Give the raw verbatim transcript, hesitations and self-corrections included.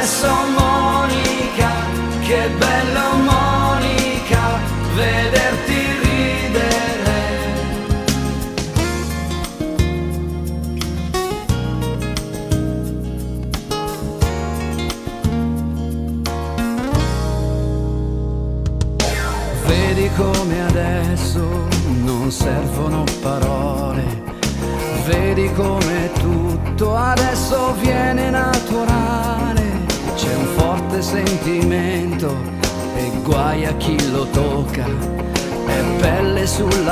adesso Monica, che bello Monica, vederti ridere. Vedi come adesso non servono parole, vedi come tutto adesso viene naturale, c'è un forte sentimento e guai a chi lo tocca, è pelle sulla